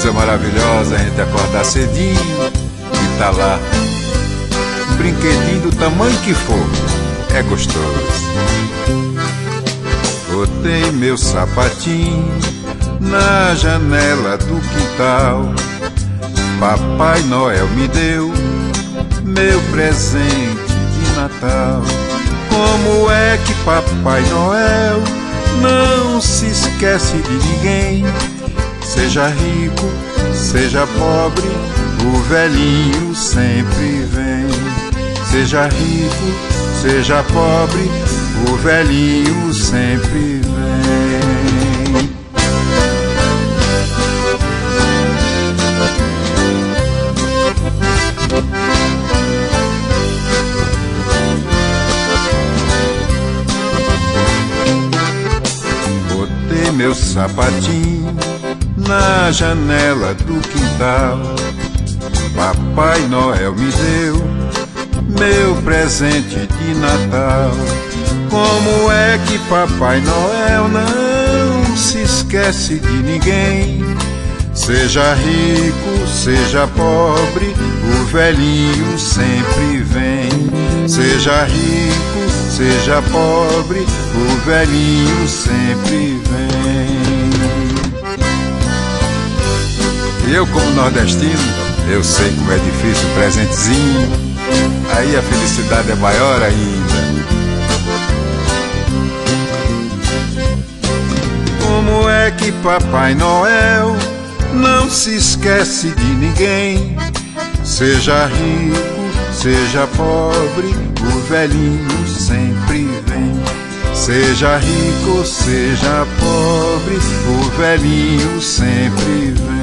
coisa maravilhosa a gente acordar cedinho e tá lá. Um brinquedinho do tamanho que for, é gostoso. Botei meu sapatinho na janela do quintal. Papai Noel me deu meu presente de Natal. Como é que Papai Noel não se esquece de ninguém? Seja rico, seja pobre, o velhinho sempre vem. Seja rico, seja pobre, o velhinho sempre vem. Botei meu sapatinho na janela do quintal. Papai Noel me deu meu presente de Natal. Como é que Papai Noel não se esquece de ninguém? Seja rico, seja pobre, o velhinho sempre vem. Seja rico, seja pobre, o velhinho sempre vem. E eu, como nordestino, eu sei como é difícil o presentezinho. Aí a felicidade é maior ainda. Como é que Papai Noel não se esquece de ninguém? Seja rico, seja pobre, o velhinho sempre vem. Seja rico, seja pobre, o velhinho sempre vem.